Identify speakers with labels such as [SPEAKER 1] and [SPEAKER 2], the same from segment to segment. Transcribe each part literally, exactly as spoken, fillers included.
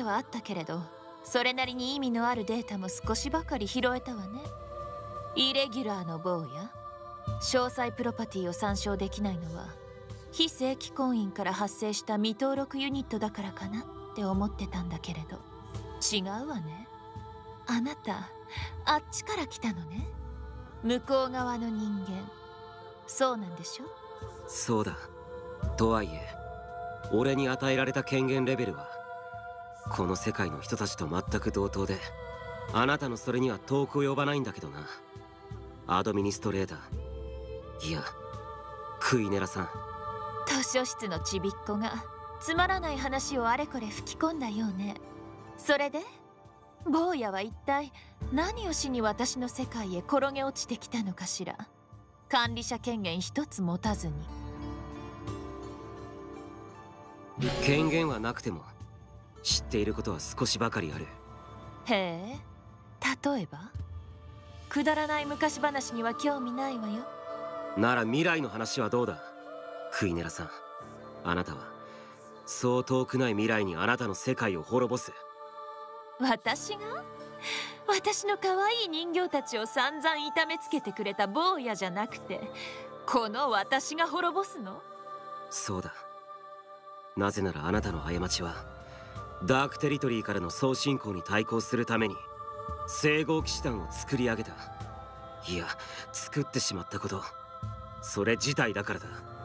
[SPEAKER 1] ではあったけれど、それなりに意味のあるデータも少しばかり拾えたわね。イレギュラーの坊や、詳細プロパティを参照できないのは非正規婚姻から発生した未登録ユニットだからかなって思ってたんだけれど、違うわね。あなたあっちから来たのね。向こう側の人間。そうなんでしょ？
[SPEAKER 2] そうだ。とはいえ俺に与えられた権限レベルはこの世界の人たちと全く同等で、あなたのそれには遠く及ばないんだけどな。アドミニストレーター、いやクイネラさん。
[SPEAKER 1] 図書室のちびっこがつまらない話をあれこれ吹き込んだようね。それで坊やは一体何をしに私の世界へ転げ落ちてきたのかしら。管理者権限一つ持たずに。
[SPEAKER 2] 権限はなくても知っていることは少しばかりある。
[SPEAKER 1] へえ、例えば？くだらない昔話には興味ないわよ。
[SPEAKER 2] なら未来の話はどうだ、クイネラさん。あなたはそう遠くない未来にあなたの世界を滅ぼす。
[SPEAKER 1] 私が？私の可愛い人形たちを散々痛めつけてくれた坊やじゃなくて、この私が滅ぼすの？
[SPEAKER 2] そうだ。なぜならあなたの過ちはダークテリトリーからの総進行に対抗するために聖号騎士団を作り上げた。いや作ってしまったこと、それ自体だからだ。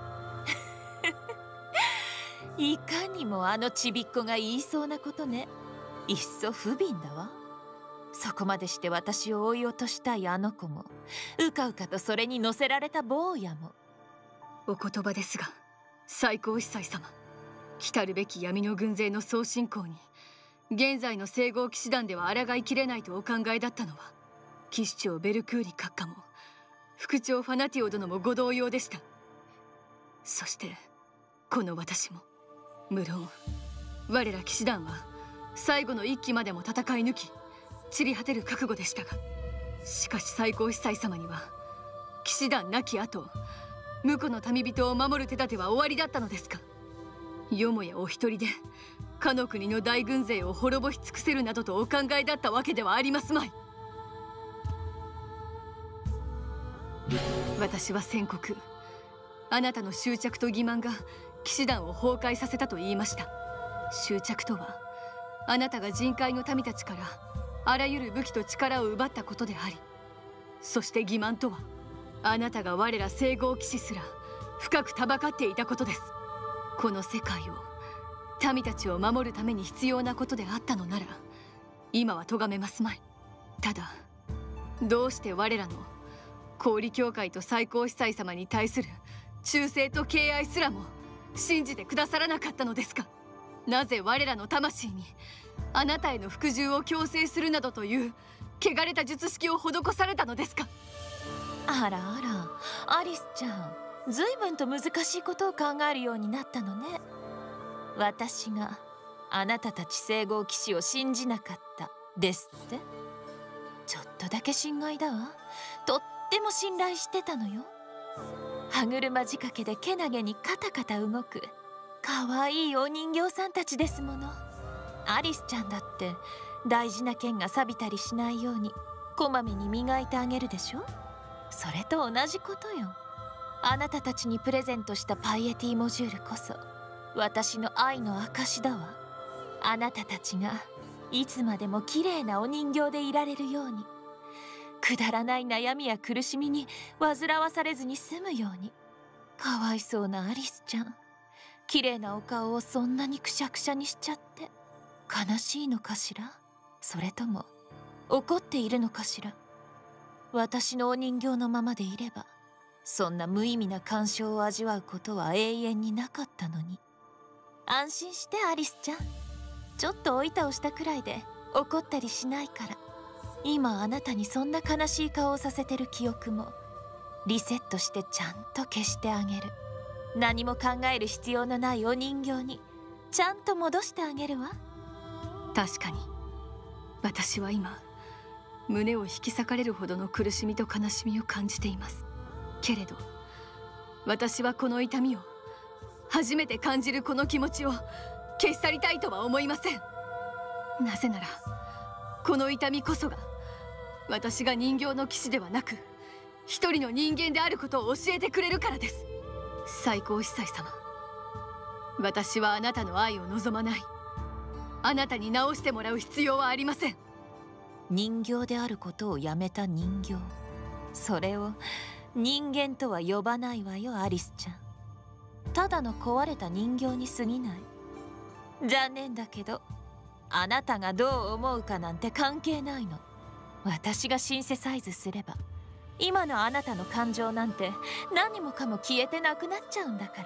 [SPEAKER 1] いかにもあのちびっこが言いそうなことね。いっそ不憫だわ。そこまでして私を追い落としたいあの子も、うかうかとそれに乗せられた坊やも。
[SPEAKER 3] お言葉ですが、最高司祭様、来たるべき闇の軍勢の総進行に現在の聖号騎士団では抗いきれないとお考えだったのは、騎士長ベルクーリ閣下も副長ファナティオ殿もご同様でした。そしてこの私も無論我ら騎士団は最後の一騎までも戦い抜き散り果てる覚悟でしたが、しかし最高司祭様には騎士団亡き後婿の民人を守る手立ては終わりだったのですか。よもやお一人でかの国の大軍勢を滅ぼし尽くせるなどとお考えだったわけではありますまい。私は宣告、あなたの執着と欺瞞が騎士団を崩壊させたと言いました。執着とはあなたが人海の民たちからあらゆる武器と力を奪ったことであり、そして欺瞞とはあなたが我ら聖号騎士すら深くたばかっていたことです。この世界を民たちを守るために必要なことであったのなら今は咎めますまい。ただどうして我らの氷教会と最高司祭様に対する忠誠と敬愛すらも信じてくださらなかったのですか。なぜ我らの魂にあなたへの服従を強制するなどという汚れた術式を施されたのですか。
[SPEAKER 1] あらあら、アリスちゃん、随分と難しいことを考えるようになったのね。私があなたたち聖号騎士を信じなかったですって？ちょっとだけ心外だわ。とっても信頼してたのよ。歯車仕掛けでけなげにカタカタ動くかわいいお人形さんたちですもの。アリスちゃんだって大事な剣が錆びたりしないようにこまめに磨いてあげるでしょ。それと同じことよ。あなたたちにプレゼントしたパイエティモジュールこそ私の愛の証だわ。あなたたちがいつまでも綺麗なお人形でいられるように、くだらない悩みや苦しみに煩わされずに済むように。かわいそうなアリスちゃん、綺麗なお顔をそんなにくしゃくしゃにしちゃって悲しいのかしら。それとも怒っているのかしら。私のお人形のままでいればそんな無意味な感傷を味わうことは永遠になかったのに。安心してアリスちゃん、ちょっとおいたをしたくらいで怒ったりしないから。今あなたにそんな悲しい顔をさせてる記憶もリセットしてちゃんと消してあげる。何も考える必要のないお人形にちゃんと戻してあげるわ。
[SPEAKER 3] 確かに私は今胸を引き裂かれるほどの苦しみと悲しみを感じています。けれど私はこの痛みを、初めて感じるこの気持ちを消し去りたいとは思いません。 なぜならこの痛みこそが私が人形の騎士ではなく一人の人間であることを教えてくれるからです。最高司祭様、私はあなたの愛を望まない。あなたに直してもらう必要はありません。
[SPEAKER 1] 人形であることをやめた人形、それを人間とは呼ばないわよ、アリスちゃん。ただの壊れた人形に過ぎない。残念だけどあなたがどう思うかなんて関係ないの。私がシンセサイズすれば今のあなたの感情なんて何もかも消えてなくなっちゃうんだから。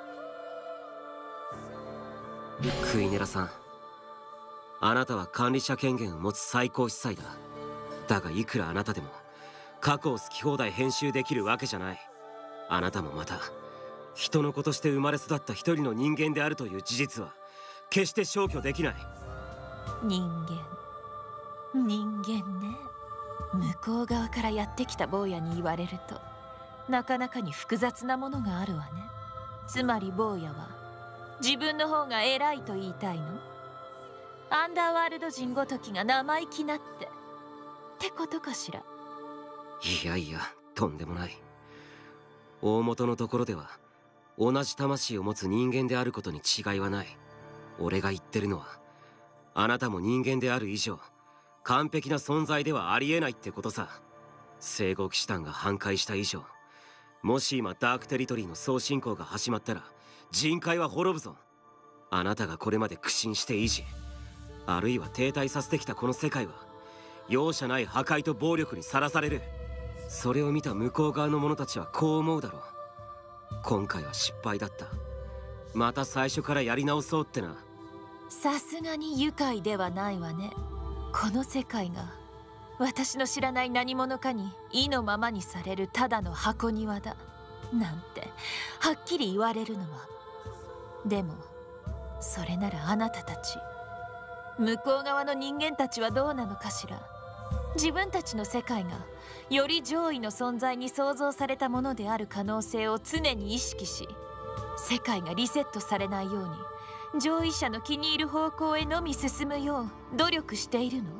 [SPEAKER 2] クイネラさん、あなたは管理者権限を持つ最高司祭だ。だがいくらあなたでも過去を好き放題編集できるわけじゃない。あなたもまた人の子として生まれ育った一人の人間であるという事実は決して消去できない。
[SPEAKER 1] 人間人間ね。向こう側からやってきた坊やに言われるとなかなかに複雑なものがあるわね。つまり坊やは自分の方が偉いと言いたいの？アンダーワールド人ごときが生意気なってってことかしら。
[SPEAKER 2] いやいや、とんでもない。大元のところでは同じ魂を持つ人間であることに違いはない。俺が言ってるのはあなたも人間である以上完璧な存在ではありえないってことさ。聖号騎士団が反壊した以上、もし今ダークテリトリーの総進行が始まったら人界は滅ぶぞ。あなたがこれまで苦心して維持、あるいは停滞させてきたこの世界は容赦ない破壊と暴力にさらされる。それを見た向こう側の者たちはこう思うだろう。今回は失敗だった。また最初からやり直そうってな。
[SPEAKER 1] さすがに愉快ではないわね。この世界が私の知らない何者かに意のままにされるただの箱庭だなんてはっきり言われるのは。でもそれならあなたたち向こう側の人間たちはどうなのかしら。自分たちの世界がより上位の存在に創造されたものである可能性を常に意識し、世界がリセットされないように上位者の気に入る方向へのみ進むよう努力しているの？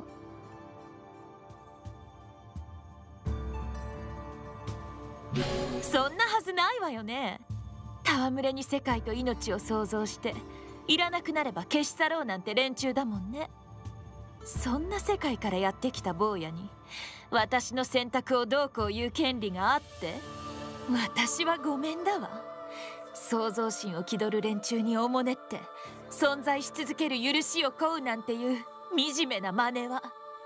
[SPEAKER 1] そんなはずないわよね。戯れに世界と命を創造していらなくなれば消し去ろうなんて連中だもんね。そんな世界からやってきた坊やに私の選択をどうこう言う権利があって、私はごめんだわ。創造心を気取る連中におもねって存在し続ける許しを請うなんていう惨めな真似は。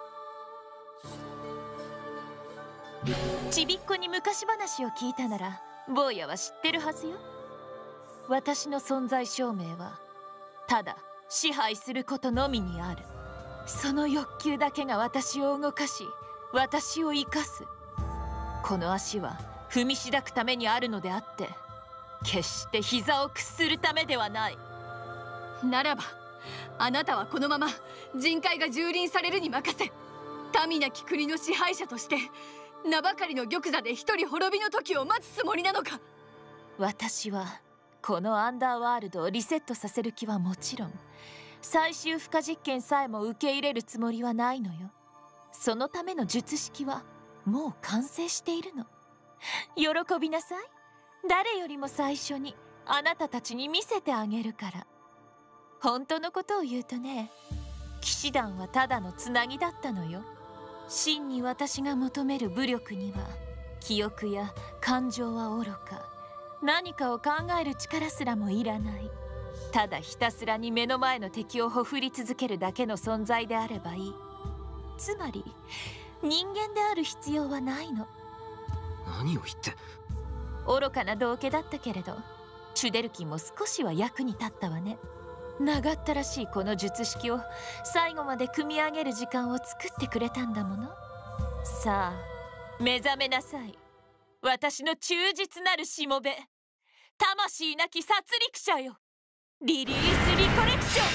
[SPEAKER 1] ちびっこに昔話を聞いたなら坊やは知ってるはずよ。私の存在証明はただ支配することのみにある。その欲求だけが私を動かし私を生かす。この足は踏みしだくためにあるのであって決して膝を屈するためではない。
[SPEAKER 3] ならばあなたはこのまま人界が蹂躙されるに任せ、民なき国の支配者として名ばかりの玉座で一人滅びの時を待つつもりなのか。
[SPEAKER 1] 私はこのアンダーワールドをリセットさせる気はもちろん、最終負荷実験さえも受け入れるつもりはないのよ。そのための術式はもう完成しているの。喜びなさい。誰よりも最初にあなたたちに見せてあげるから。本当のことを言うとね、騎士団はただのつなぎだったのよ。真に私が求める武力には記憶や感情はおろか、何かを考える力すらもいらない。ただひたすらに目の前の敵をほふり続けるだけの存在であればいい。つまり人間である必要はないの。
[SPEAKER 2] 何を言って。
[SPEAKER 1] 愚かな道化だったけれどチュデルキンも少しは役に立ったわね。長ったらしいこの術式を最後まで組み上げる時間を作ってくれたんだもの。さあ目覚めなさい。私の忠実なるしもべ、魂なき殺戮者よ。リリースリコレクション。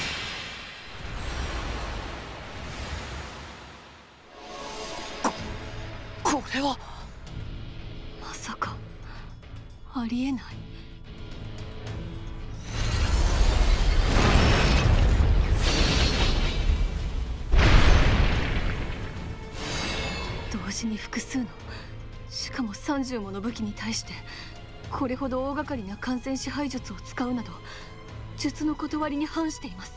[SPEAKER 3] ここれはまさかありえない。 私に複数の、しかもさんじゅうもの武器に対してこれほど大掛かりな完全支配術を使うなど、術の断りに反しています。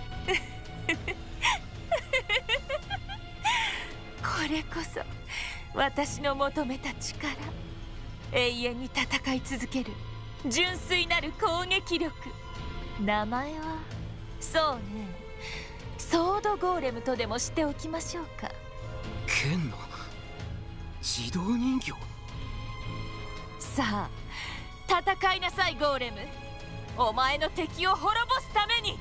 [SPEAKER 1] これこそ私の求めた力、永遠に戦い続ける純粋なる攻撃力。名前はそうね、ソードゴーレムとでもしておきましょうか。
[SPEAKER 2] 剣の自動人形。
[SPEAKER 1] さあ戦いなさいゴーレム、お前の敵を滅ぼすために。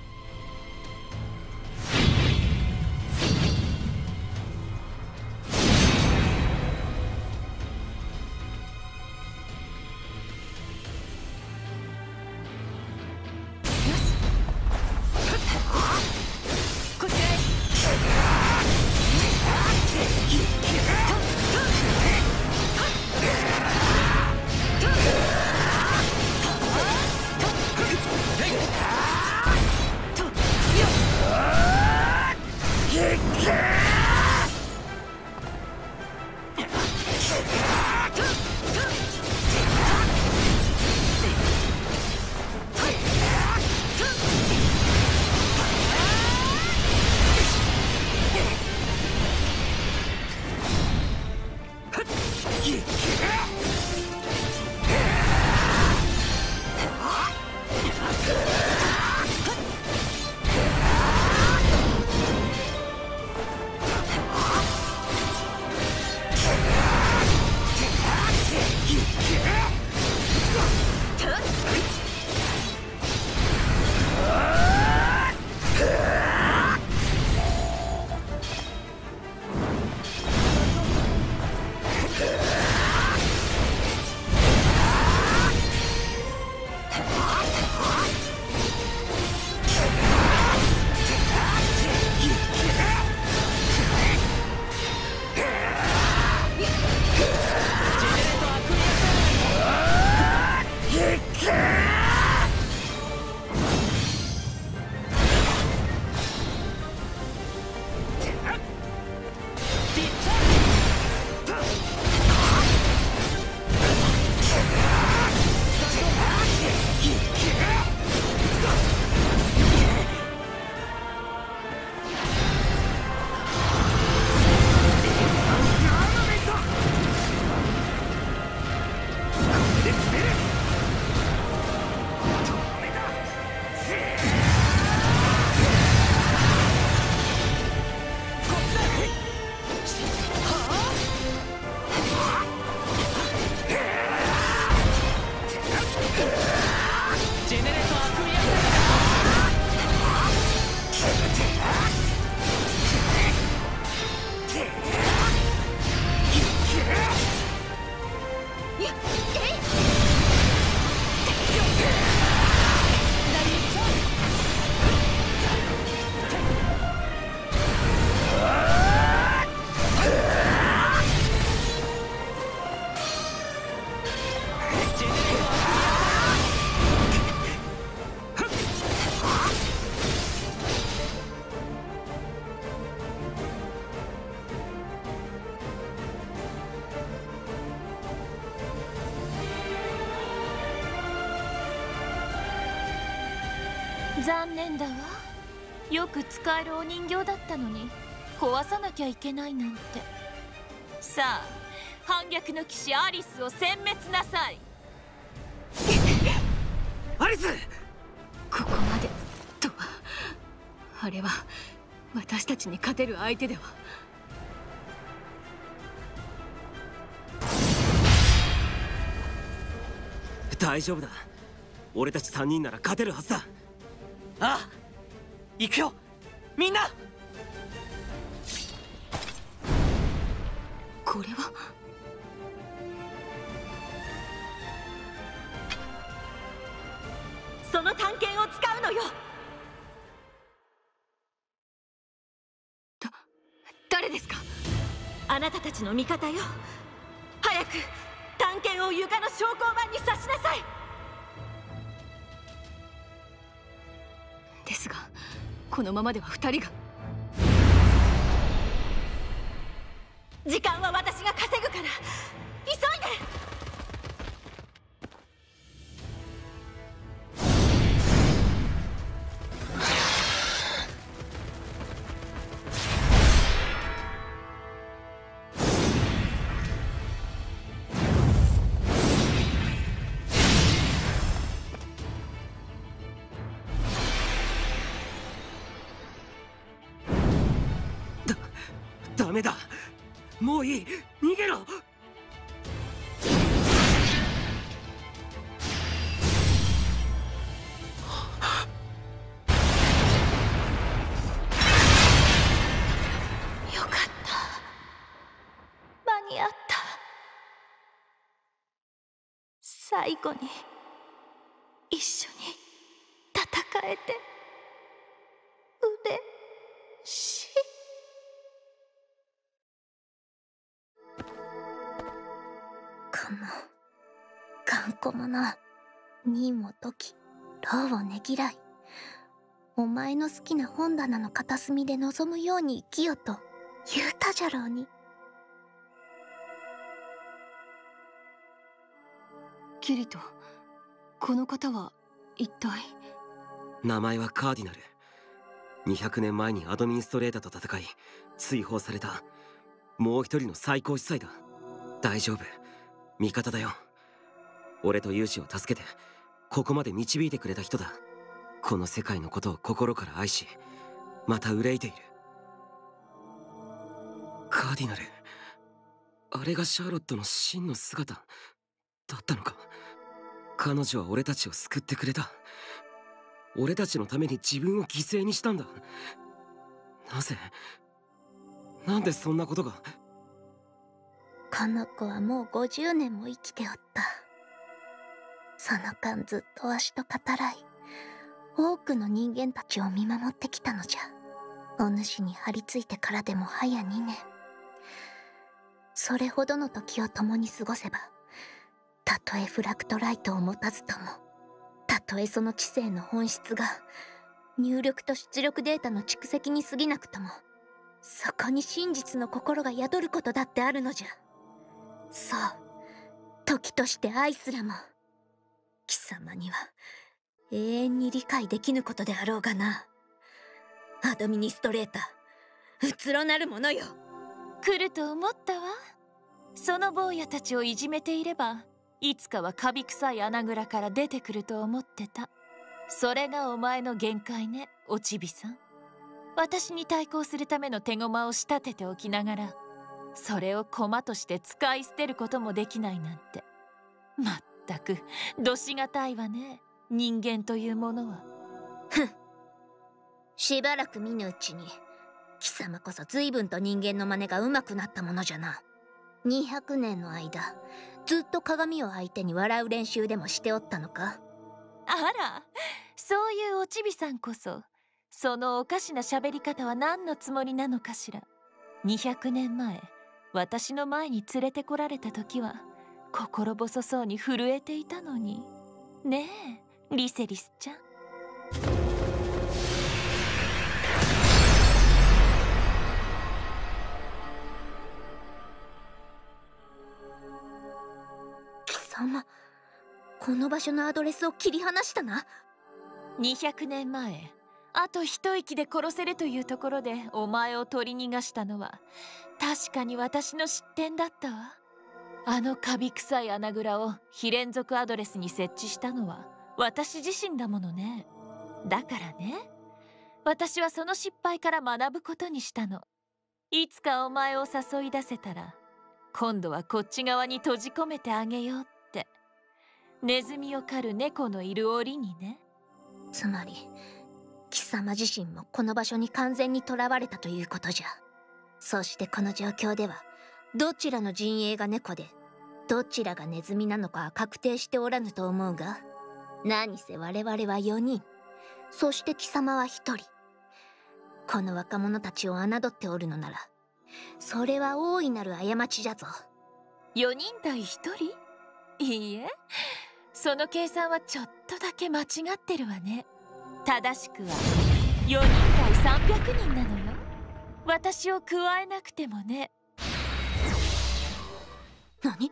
[SPEAKER 1] 残念だわ。よく使えるお人形だったのに壊さなきゃいけないなんて。さあ反逆の騎士アリスを殲滅なさい。
[SPEAKER 2] アリス！
[SPEAKER 3] ここまでとは、あれは私たちに勝てる相手では。
[SPEAKER 2] 大丈夫だ、俺たちさんにんなら勝てるはずだ。
[SPEAKER 4] ああ、行くよみんな。
[SPEAKER 3] これは
[SPEAKER 1] その探検を使うのよ。
[SPEAKER 3] だ誰ですか？
[SPEAKER 1] あなたたちの味方よ。早く探検を床の昇降板に刺しなさい。
[SPEAKER 3] ですがこのままでは二人が。
[SPEAKER 1] 時間は私が稼ぐから急いで。
[SPEAKER 2] ダメだ、もういい、逃げろ。よ
[SPEAKER 1] かった、間に合った。最後に一緒に戦えて嬉しい。この頑固者、任を解き労をねぎらい、お前の好きな本棚の片隅で望むように生きよと言うたじゃろうに。
[SPEAKER 3] キリト、この方は一体？
[SPEAKER 2] 名前はカーディナル。にひゃくねんまえにアドミニストレーターと戦い追放されたもう一人の最高司祭だ。大丈夫、味方だよ。俺とユウシを助けてここまで導いてくれた人だ。この世界のことを心から愛し、また憂いている。カーディナル、あれがシャーロットの真の姿だったのか。彼女は俺たちを救ってくれた。俺たちのために自分を犠牲にしたんだ。なぜ、なんでそんなことが。
[SPEAKER 1] この子はもうごじゅうねんも生きておった。その間ずっとわしと語らい、多くの人間たちを見守ってきたのじゃ。お主に張り付いてからでも早にねん。それほどの時を共に過ごせば、たとえフラクトライトを持たずとも、たとえその知性の本質が入力と出力データの蓄積に過ぎなくとも、そこに真実の心が宿ることだってあるのじゃ。そう、時として愛すらも貴様には永遠に理解できぬことであろうがな。アドミニストレーター、うつろなるものよ。来ると思ったわ。その坊やたちをいじめていれば、いつかはカビ臭い穴蔵から出てくると思ってた。それがお前の限界ね、おちびさん。私に対抗するための手駒を仕立てておきながら、それを駒として使い捨てることもできないなんて、まったくどしがたいわね、人間というものは。ふん。しばらく見ぬうちに貴様こそ随分と人間の真似が上手くなったものじゃな。にひゃくねんの間ずっと鏡を相手に笑う練習でもしておったのか。あら、そういうおちびさんこそ、そのおかしな喋り方は何のつもりなのかしら。にひゃくねんまえ、私の前に連れてこられた時は心細そうに震えていたのに。ねえ、リセリスちゃん。貴様、この場所のアドレスを切り離したな。にひゃくねんまえ、あと一息で殺せるというところでお前を取り逃がしたのは確かに私の失点だったわ。あのカビ臭い穴蔵を非連続アドレスに設置したのは私自身だものね。だからね、私はその失敗から学ぶことにしたの。いつかお前を誘い出せたら、今度はこっち側に閉じ込めてあげようって。ネズミを狩る猫のいる檻にね。つまり貴様自身もこの場所に完全に囚われたということじゃ。そしてこの状況ではどちらの陣営が猫でどちらがネズミなのかは確定しておらぬと思うが、何せ我々はよにん、そして貴様はひとり。この若者たちを侮っておるのなら、それは大いなる過ちじゃぞ。よにん対ひとり？いいえ、その計算はちょっとだけ間違ってるわね。正しくはよにん対さんびゃくにんなのよ。私を加えなくてもね。
[SPEAKER 5] 何？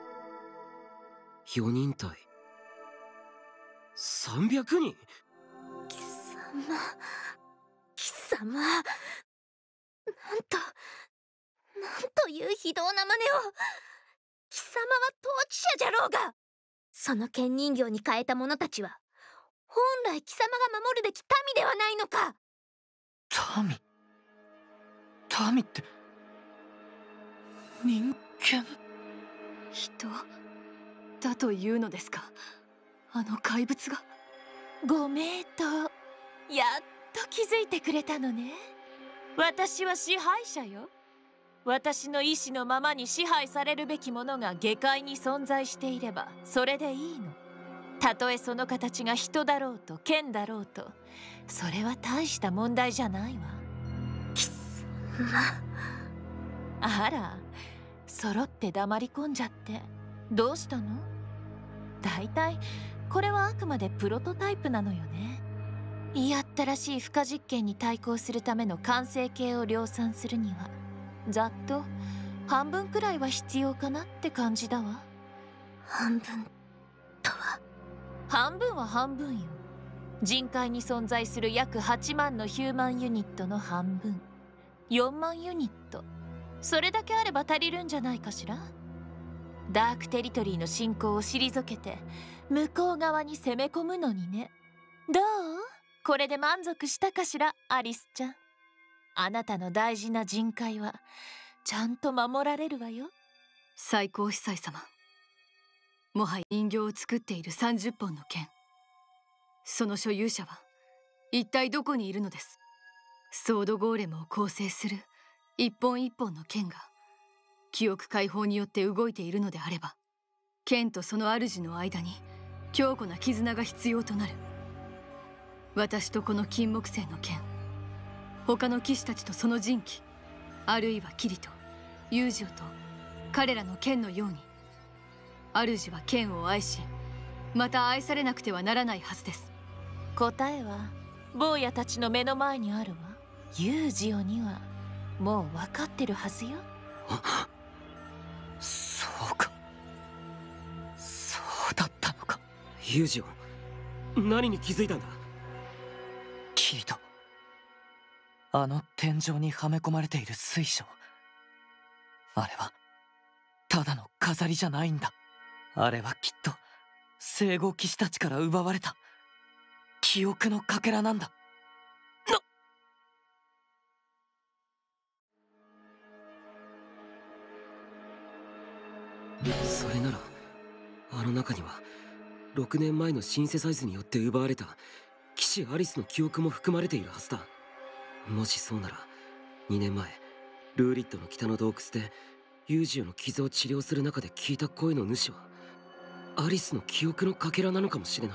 [SPEAKER 2] よにんたいさんびゃくにん。
[SPEAKER 5] 貴様貴様、なんとなんという非道な真似を。貴様は統治者じゃろうが。その剣人形に変えた者たちは本来貴様が守るべき民ではないのか。
[SPEAKER 4] 民民って人間？
[SPEAKER 3] 人だというのですか、あの怪物が。
[SPEAKER 1] ご名答。やっと気づいてくれたのね。私は支配者よ。私の意志のままに支配されるべきものが下界に存在していればそれでいいの。たとえその形が人だろうと剣だろうと、それは大した問題じゃないわ。
[SPEAKER 5] 貴様。
[SPEAKER 1] あら、揃って黙り込んじゃってどうしたの？だいたいこれはあくまでプロトタイプなのよね。やったらしい負荷実験に対抗するための完成形を量産するにはざっと半分くらいは必要かなって感じだわ。
[SPEAKER 5] 半分とは？
[SPEAKER 1] 半分は半分よ。人界に存在する約はちまんのヒューマンユニットの半分、よんまんユニット。それだけあれば足りるんじゃないかしら。ダークテリトリーの侵攻を退けて向こう側に攻め込むのにね。どう？これで満足したかしら、アリスちゃん。あなたの大事な人界はちゃんと守られるわよ。
[SPEAKER 3] 最高司祭様、もはや人形を作っているさんじゅっぽんの剣、その所有者は一体どこにいるのです？ソードゴーレムを構成する一本一本の剣が記憶解放によって動いているのであれば、剣とその主の間に強固な絆が必要となる。私とこの金木犀の剣、他の騎士たちとその陣騎、あるいはキリト、ユージオと彼らの剣のように、主は剣を愛し、また愛されなくてはならないはずです。
[SPEAKER 1] 答えは坊やたちの目の前にあるわ。ユージオにはもう分かってるはずよ。
[SPEAKER 4] そうか、そうだったのか。
[SPEAKER 2] ユージオ、何に気づいたんだ？
[SPEAKER 4] キリト、あの天井にはめ込まれている水晶、あれはただの飾りじゃないんだ。あれはきっと聖号騎士たちから奪われた記憶のかけらなんだ。
[SPEAKER 2] それならあの中にはろくねんまえのシンセサイズによって奪われた騎士アリスの記憶も含まれているはずだ。もしそうならにねんまえルーリットの北の洞窟でユージオの傷を治療する中で聞いた声の主はアリスの記憶のかけらなのかもしれない。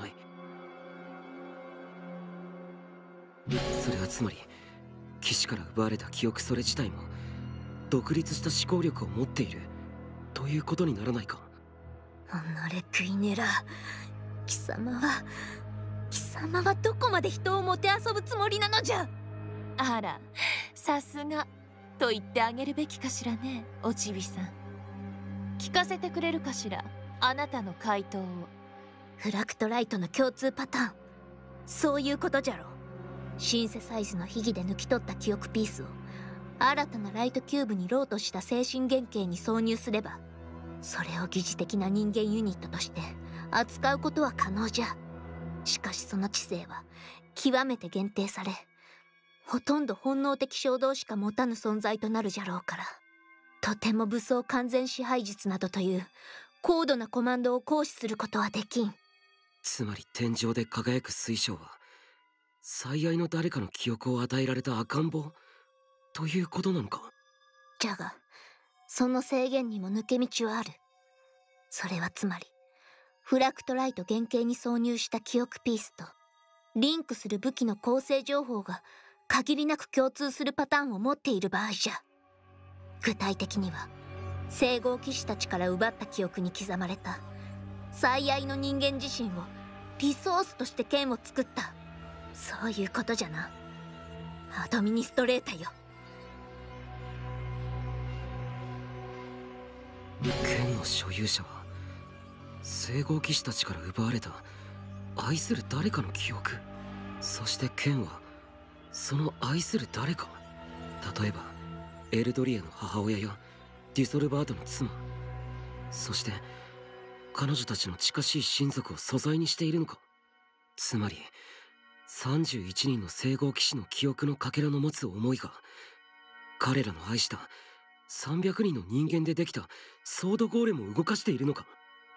[SPEAKER 2] それはつまり騎士から奪われた記憶それ自体も独立した思考力を持っているということにならないか。
[SPEAKER 5] おのれクイネラ、貴様は貴様はどこまで人をもてあそぶつもりなのじゃ。
[SPEAKER 1] あら、さすがと言ってあげるべきかしらね、おちびさん。聞かせてくれるかしら、あなたの回答を。
[SPEAKER 5] フラクトライトの共通パターン、そういうことじゃろう。シンセサイズの秘技で抜き取った記憶ピースを新たなライトキューブにローとした精神原型に挿入すれば、それを疑似的な人間ユニットとして扱うことは可能じゃ。しかしその知性は極めて限定され、ほとんど本能的衝動しか持たぬ存在となるじゃろうから、とても武装完全支配術などという高度なコマンドを行使することはできん。
[SPEAKER 2] つまり天井で輝く水晶は最愛の誰かの記憶を与えられた赤ん坊ということなのか。
[SPEAKER 5] じゃがその制限にも抜け道はある。それはつまりフラクトライト原型に挿入した記憶ピースとリンクする武器の構成情報が限りなく共通するパターンを持っている場合じゃ。具体的には聖号騎士たちから奪った記憶に刻まれた最愛の人間自身をリソースとして剣を作った、そういうことじゃな。アドミニストレータよ。
[SPEAKER 2] 剣の所有者は聖号騎士たちから奪われた愛する誰かの記憶。そして剣はその愛する誰か。例えばエルドリアの母親やディソルバードの妻、そして彼女たちの近しい親族を素材にしているのか。つまりさんじゅういちにんの聖号騎士の記憶のかけらの持つ思いが彼らの愛したさんびゃくにんの人間でできたソードゴーレムを動かしているのか。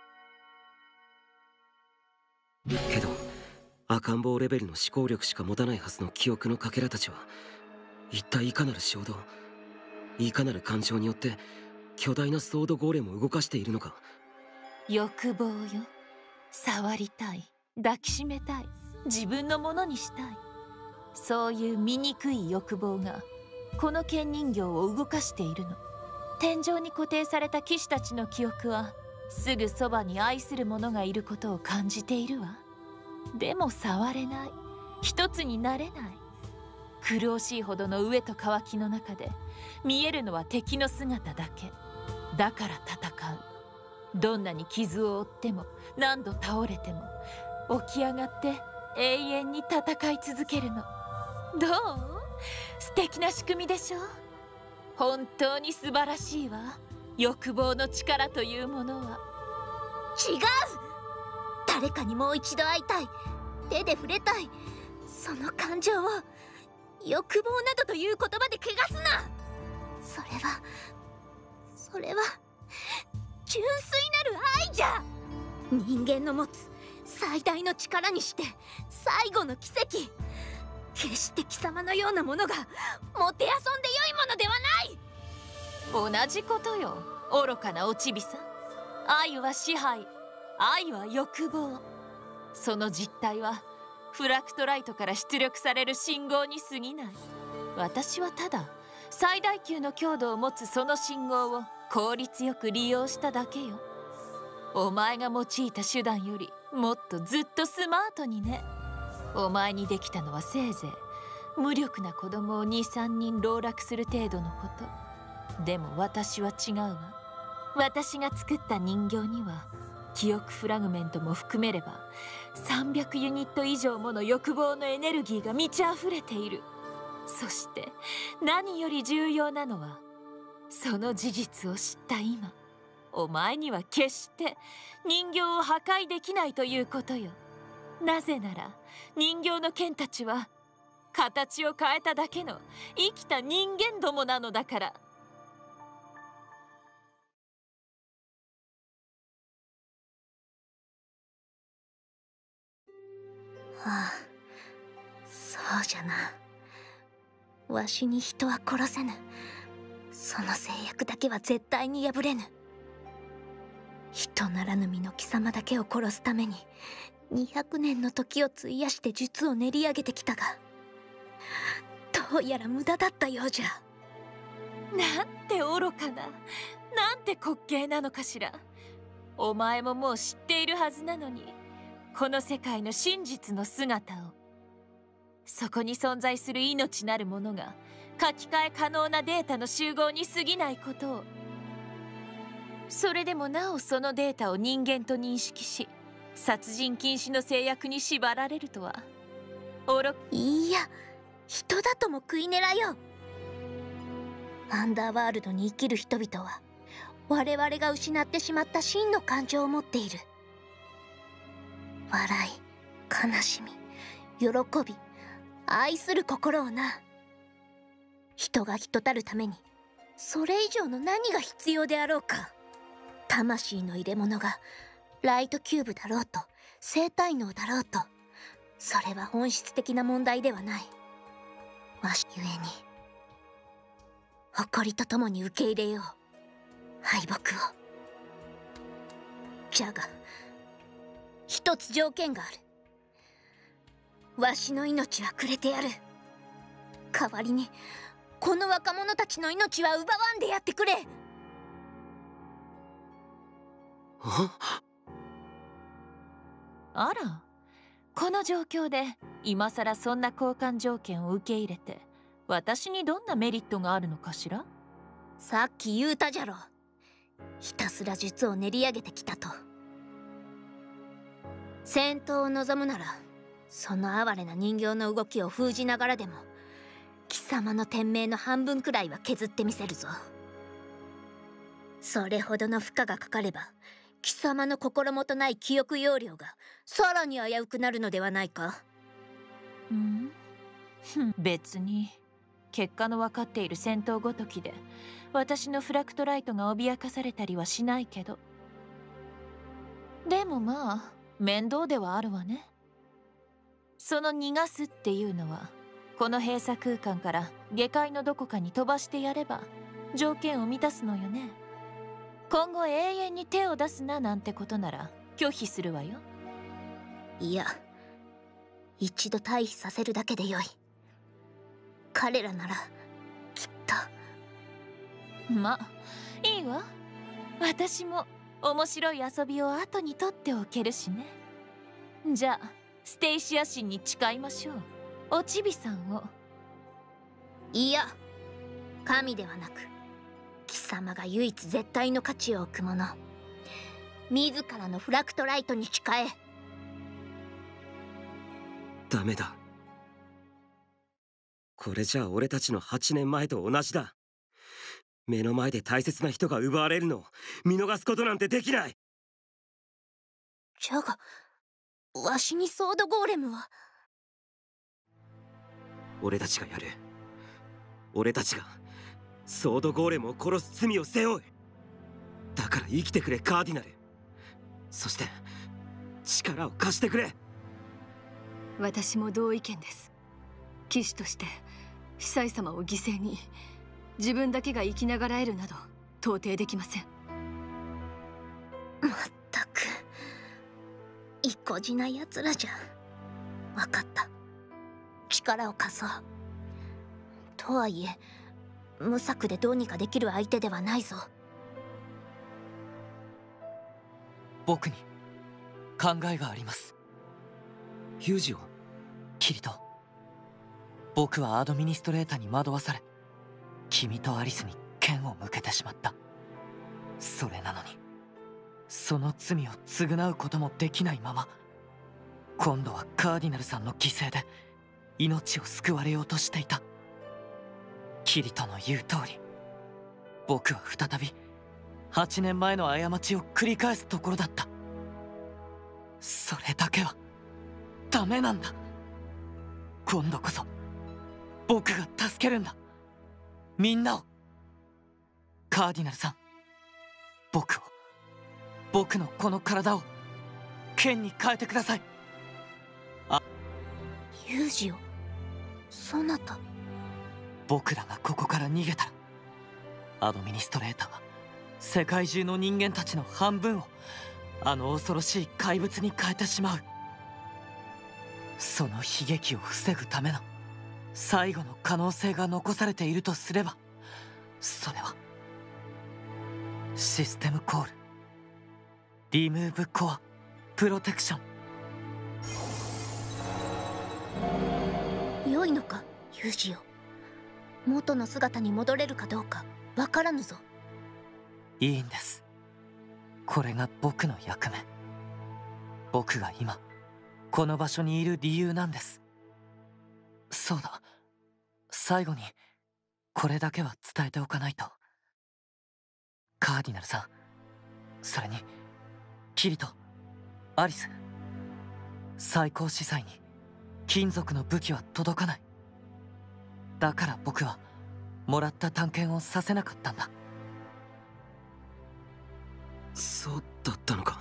[SPEAKER 2] けど赤ん坊レベルの思考力しか持たないはずの記憶のかけらたちは一体いかなる衝動、いかなる感情によって巨大なソードゴーレムを動かしているのか。
[SPEAKER 1] 欲望よ。触りたい、抱きしめたい、自分のものにしたい。そういう醜い欲望がこの剣人形を動かしているの。天井に固定された騎士たちの記憶はすぐそばに愛する者がいることを感じているわ。でも触れない、一つになれない。苦しいほどの飢えと渇きの中で見えるのは敵の姿だけだから戦う。どんなに傷を負っても何度倒れても起き上がって永遠に戦い続けるの。どう？素敵な仕組みでしょ。本当に素晴らしいわ。欲望の力というものは。
[SPEAKER 5] 違う！誰かにもう一度会いたい、手で触れたい、その感情を欲望などという言葉で汚すな。それはそれは純粋なる愛じゃ。人間の持つ最大の力にして最後の奇跡。決して貴様のようなものがもてあそんでよいものではない。
[SPEAKER 1] 同じことよ、愚かなおちびさん。愛は支配、愛は欲望。その実態はフラクトライトから出力される信号に過ぎない。私はただ最大級の強度を持つその信号を効率よく利用しただけよ。お前が用いた手段よりもっとずっとスマートにね。お前にできたのはせいぜい無力な子供をにさんにん籠絡する程度のこと。でも私は違うわ。私が作った人形には記憶フラグメントも含めればさんびゃくユニット以上もの欲望のエネルギーが満ち溢れている。そして何より重要なのはその事実を知った今、お前には決して人形を破壊できないということよ。なぜなら人形の剣たちは形を変えただけの生きた人間どもなのだから。
[SPEAKER 5] ああ、そうじゃな。わしに人は殺せぬ。その制約だけは絶対に破れぬ。人ならぬ身の貴様だけを殺すためににひゃくねんの時を費やして術を練り上げてきたが、どうやら無駄だったようじゃ。
[SPEAKER 1] なんて愚かな、なんて滑稽なのかしら。お前ももう知っているはずなのに、この世界の真実の姿を。そこに存在する命なるものが書き換え可能なデータの集合に過ぎないことを。それでもなおそのデータを人間と認識し殺人禁止の制約に縛られるとは。おろ
[SPEAKER 5] いいや、人だとも食い狙よ。アンダーワールドに生きる人々は我々が失ってしまった真の感情を持っている。笑い、悲しみ、喜び、愛する心をな。人が人たるためにそれ以上の何が必要であろうか。魂の入れ物がライトキューブだろうと生体脳だろうと、それは本質的な問題ではない。わしゆえに誇りとともに受け入れよう、敗北を。じゃが一つ条件がある。わしの命はくれてやる。代わりにこの若者たちの命は奪わんでやってくれ。
[SPEAKER 1] あら、この状況で今さらそんな交換条件を受け入れて私にどんなメリットがあるのかしら。
[SPEAKER 5] さっき言うたじゃろ。 ひたすら術を練り上げてきたと。戦闘を望むならその哀れな人形の動きを封じながらでも貴様の天命の半分くらいは削ってみせるぞ。それほどの負荷がかかれば貴様の心もとない記憶容量がさらに危うくなるのではないか。
[SPEAKER 1] うん別に結果の分かっている戦闘ごときで私のフラクトライトが脅かされたりはしないけど、でもまあ面倒ではあるわね。その逃がすっていうのはこの閉鎖空間から下界のどこかに飛ばしてやれば条件を満たすのよね。今後永遠に手を出すななんてことなら拒否するわよ。
[SPEAKER 5] いや、一度退避させるだけでよい。彼らならきっと。
[SPEAKER 1] まあいいわ。私も面白い遊びを後に取っておけるしね。じゃあステイシア神に誓いましょう。おちびさんを。
[SPEAKER 5] いや、神ではなく貴様が唯一絶対の価値を置くもの、自らのフラクトライトに誓え。
[SPEAKER 2] ダメだ。これじゃあ俺たちのはちねんまえと同じだ。目の前で大切な人が奪われるのを見逃すことなんてできない。
[SPEAKER 5] じゃがわしにソードゴーレムは。
[SPEAKER 2] 俺たちがやる。俺たちがソードゴーレムを殺す罪を背負う。だから生きてくれカーディナル。そして力を貸してくれ。
[SPEAKER 3] 私も同意見です。騎士として司祭様を犠牲に自分だけが生きながらえるなど到底できません。
[SPEAKER 5] まったくいこじな奴らじゃ。分かった、力を貸そう。とはいえ無策でどうにかできる相手ではないぞ。
[SPEAKER 4] 僕に考えがあります。
[SPEAKER 2] ユージを。
[SPEAKER 4] キリト、僕はアドミニストレーターに惑わされ君とアリスに剣を向けてしまった。それなのにその罪を償うこともできないまま今度はカーディナルさんの犠牲で命を救われようとしていた。キリトの言う通り、僕は再びはちねんまえの過ちを繰り返すところだった。それだけはダメなんだ。今度こそ僕が助けるんだ、みんなを。カーディナルさん、僕を、僕のこの体を剣に変えてください。あ、
[SPEAKER 5] ユージを。そなた。
[SPEAKER 4] 僕らがここから逃げたらアドミニストレーターは世界中の人間たちの半分をあの恐ろしい怪物に変えてしまう。その悲劇を防ぐための最後の可能性が残されているとすれば、それはシステムコールリムーブコアプロテクショ
[SPEAKER 5] ン。良いのかユージよ。元の姿に戻れるかどうかわからぬぞ。
[SPEAKER 4] いいんです。これが僕の役目。僕が今この場所にいる理由なんです。そうだ、最後にこれだけは伝えておかないと。カーディナルさん、それにキリト、アリス、最高司祭に金属の武器は届かない。だから僕はもらった探検をさせなかったんだ。
[SPEAKER 2] そうだったのか。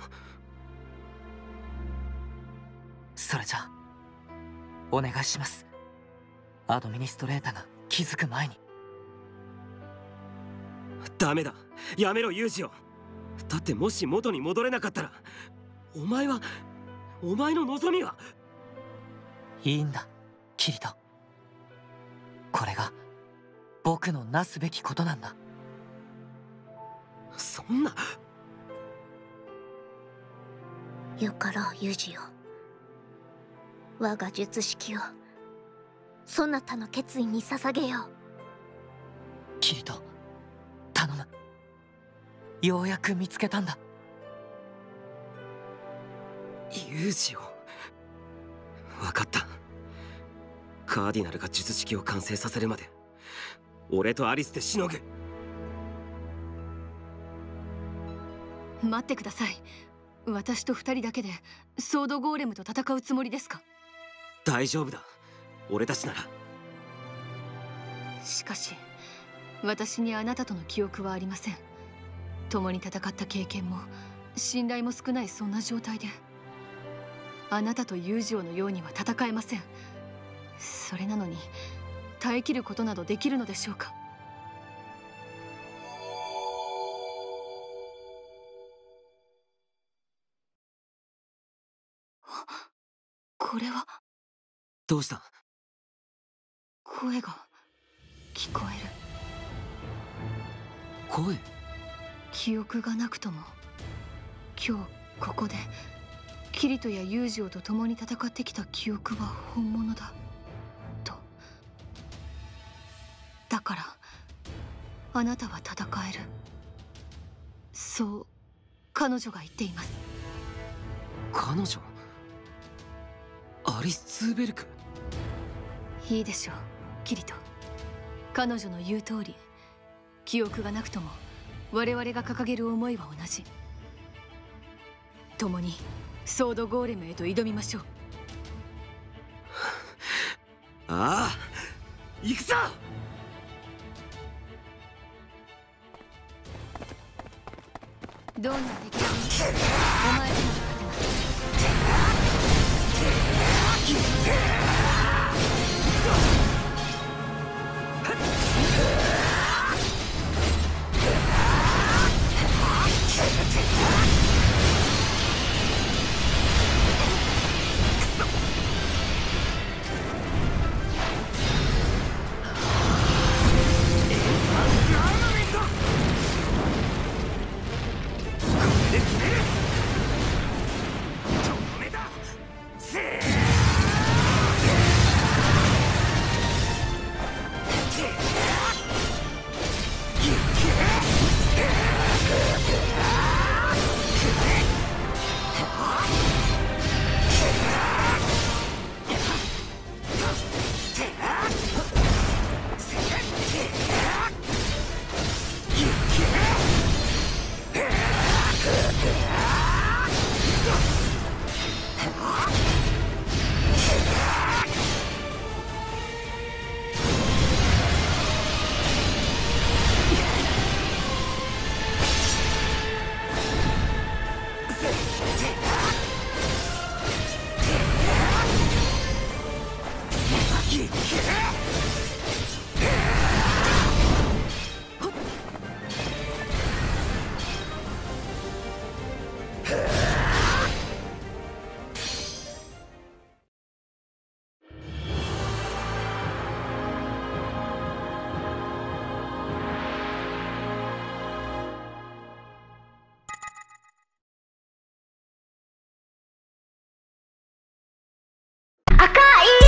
[SPEAKER 4] それじゃあお願いします。アドミニストレーターが気づく前に。
[SPEAKER 2] ダメだ、やめろユージを。だってもし元に戻れなかったらお前はお前の望みは。
[SPEAKER 4] いいんだキリト、これが僕のなすべきことなんだ。
[SPEAKER 2] そんな。
[SPEAKER 5] よかろうユージよ。我が術式をそなたの決意に捧げよう。
[SPEAKER 4] キリト、頼む。 ようやく見つけたんだ。
[SPEAKER 2] ユージを。分かった。カーディナルが術式を完成させるまで俺とアリスでしのぐ。
[SPEAKER 3] 待ってください。私と二人だけでソードゴーレムと戦うつもりですか？
[SPEAKER 2] 大丈夫だ、俺たちなら。
[SPEAKER 3] しかし私にあなたとの記憶はありません。共に戦った経験も信頼も少ないそんな状態であなたと友情のようには戦えません。それなのに耐えきることなどできるのでしょうか？これは。
[SPEAKER 2] どうした？
[SPEAKER 3] 声が聞こえる。
[SPEAKER 2] 声？
[SPEAKER 3] 記憶がなくとも今日ここでキリトや友情と共に戦ってきた記憶は本物だと。だからあなたは戦える、そう彼女が言っています。
[SPEAKER 2] 彼女？アリス・ツーベルク？
[SPEAKER 3] いいでしょうキリト。彼女の言う通り、記憶がなくとも我々が掲げる思いは同じ。共にソードゴーレムへと挑みましょう。
[SPEAKER 2] ああ、行くぞ！
[SPEAKER 3] どんな敵でもお前にも勝てます。
[SPEAKER 5] 赤い